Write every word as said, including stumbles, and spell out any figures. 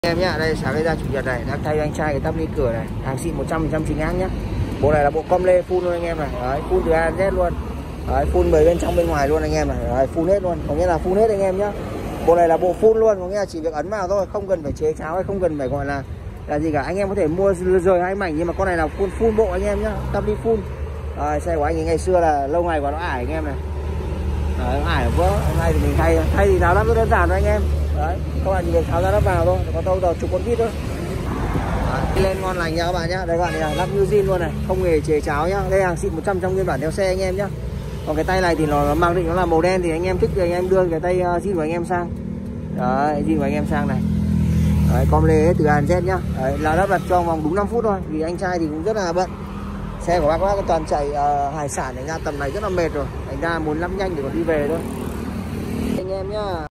Em nhá, đây sáng nay ra chủ nhật này, đang thay anh trai cái tắp ly cửa này, hàng xịn một trăm phần trăm chính hãng nhá. Bộ này là bộ com lê full luôn anh em này, đấy, full từ A đến Z luôn, đấy, full mười bên trong bên ngoài luôn anh em này, đấy, full hết luôn, có nghĩa là full hết anh em nhá. Bộ này là bộ full luôn, có nghĩa là chỉ việc ấn vào thôi, không cần phải chế cháo hay không cần phải gọi là là gì cả. Anh em có thể mua rời hai mảnh, nhưng mà con này là full full bộ anh em nhá, tắp ly full. Đấy, xe của anh ấy ngày xưa là lâu ngày quá nó ải anh em này, đấy, nó ải vỡ, hôm nay thì mình thay thay thì tháo lắp rất đơn giản thôi anh em. Đấy, các bạn chỉ việc tháo ra lắp vào thôi, có tâu đầu chục con vít thôi. Đấy, lên ngon lành nha các bạn nhá. Đây các bạn này, lắp như zin luôn này, không hề chế cháo nhá. Đây hàng xịn một trăm trăm nguyên bản theo xe anh em nhá. Còn cái tay này thì nó, nó mang định nó là màu đen, thì anh em thích thì anh em đưa cái tay uh, zin của anh em sang. Đấy, zin của anh em sang này. Đấy, com lê hết từ A đến Z nhá. Đấy, là lắp đặt trong vòng đúng năm phút thôi, vì anh trai thì cũng rất là bận. Xe của bác bác toàn chạy uh, hải sản, thành ra tầm này rất là mệt rồi, thành ra muốn lắp nhanh để còn đi về thôi anh em nhá.